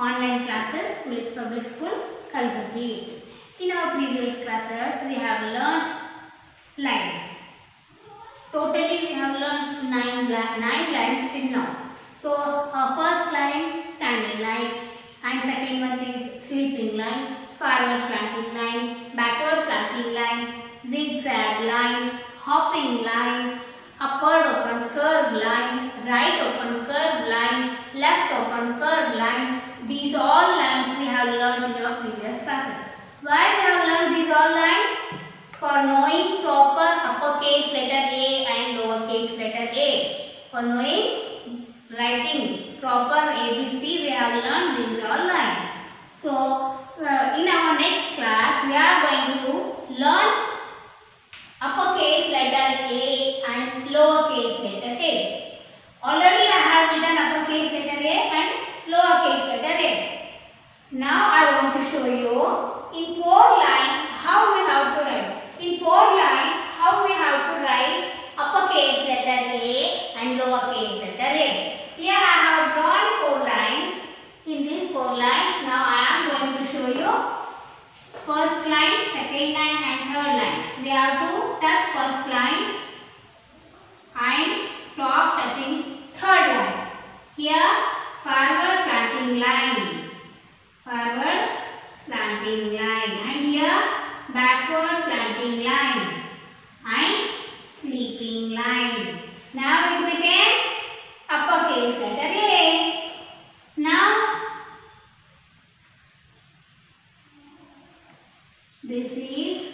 online classes, Police Public School, Kalburgi. In our previous classes, we have learned lines. Totally, we have learned 9 lines till now. So, our first line, standing line, and second one is sleeping line, forward slanting line, backward slanting line, zigzag line, hopping line, upward open curved line, right open curved line, left open curved line. These all lines we have learned in our previous classes. Why we have learned these all lines? For knowing proper uppercase letter A and lowercase letter A. For knowing writing proper ABC, we have learned these all lines. So, in our next class, we are going to learn uppercase letter A and lowercase letter A. Already I have written uppercase letter A and lowercase letter A. Now I want to show you in 4 lines how we have to write. In 4 lines how we have to write uppercase letter A and lowercase letter A. Here I have drawn 4 lines. In these 4 lines now I am going to show you first line, second line and third line. We have to touch first line and stop touching third line. Here forward slanting line, forward slanting line, and here backward slanting line and sleeping line. Now it became uppercase letter A. Now this is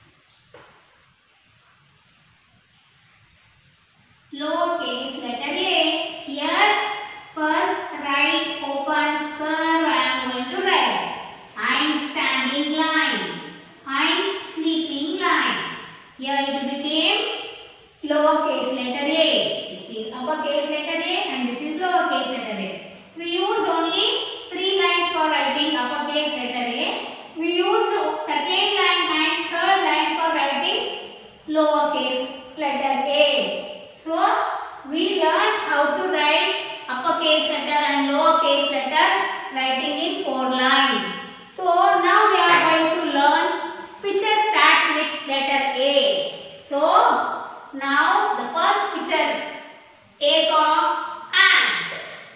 lowercase letter A. Here first right open curve I am going to write, and standing line and sleeping line. Here it became lowercase letter A. This is uppercase letter A and this is lowercase letter A. We used only 3 lines for writing uppercase letter A. We used second line and third line for writing lowercase letter A. So, we learned how to write uppercase letter and lowercase letter writing in 4 lines. So, now we are going to learn which starts with letter A. So, now the first picture, A for ant,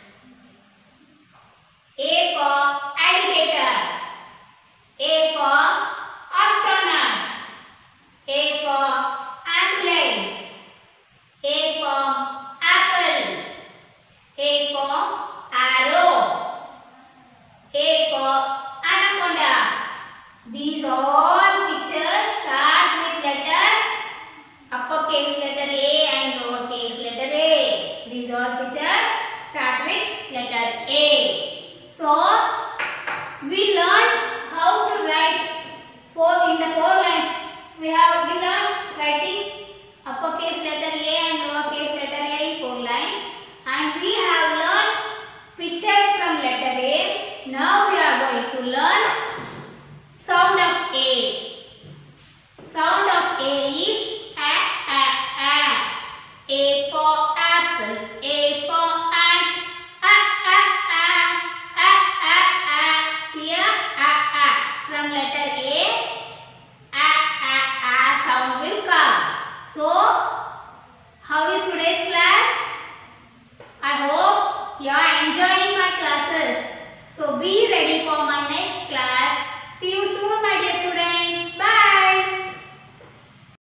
A for alligator, A for astronaut, A for ambulance, A for apple, A for arrow, A for anaconda. These all pictures starts with letter uppercase letter A and lowercase letter A. These all pictures start with letter A. So, we learned how to write in the 4 lines. We learned writing uppercase letter A and lowercase letter A in 4 lines, and we have learned pictures from letter A. Now we are going to learn sound of A. Sound of A is A, A, A. A for apple, A for ant, A, A, A, A, A, A. See here, A, A. From letter A sound will come. So, how is today's class? I hope you are enjoying my classes. So, be ready for my